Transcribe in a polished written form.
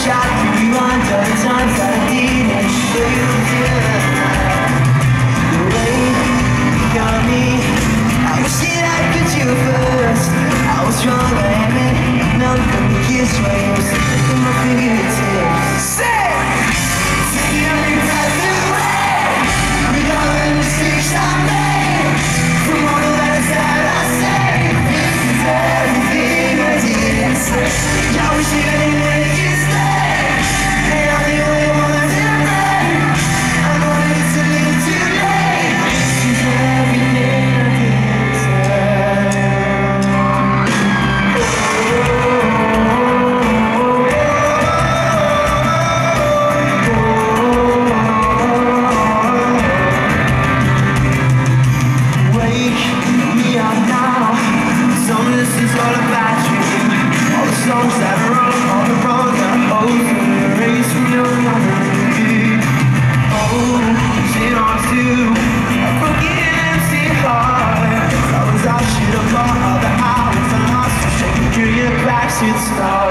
shot to rewind all the times that I didn't show you the way you got me. I wish that I put you first. I was wrong, I admit. None from the kiss when you were slipping through my fingertips. Say, take every breath away with all the mistakes I made. From all the letters that I say, this is everything I didn't say. I wish that I didn't make you stay. And I'm the only one to blame. I know that it's a little too late. This is everything I didn't say. Wake me up now. Some of this is all about you. All the songs that are wrong, all the wrong that holds me, erase from your memory. Oh, shit on too. A broken empty heart. I was out, shit up all the hours I lost, shaking through your backseat stars.